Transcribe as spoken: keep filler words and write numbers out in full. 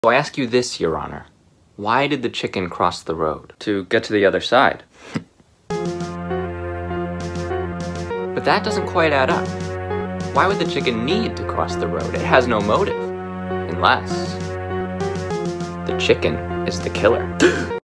So I ask you this, Your Honor. Why did the chicken cross the road? To get to the other side. But that doesn't quite add up. Why would the chicken need to cross the road? It has no motive. Unless the chicken is the killer.